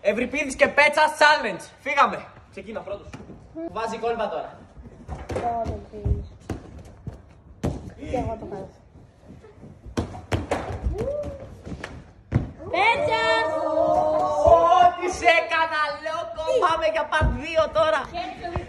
Ευρυπίδης και Πέτσας challenge. Φύγαμε. Ξεκίνα πρώτος. Βάζει κόλπα τώρα. Και εγώ το κάνω. Πέτσας! Ό,τι σε έκανα, λόκο. Πάμε για part 2 τώρα.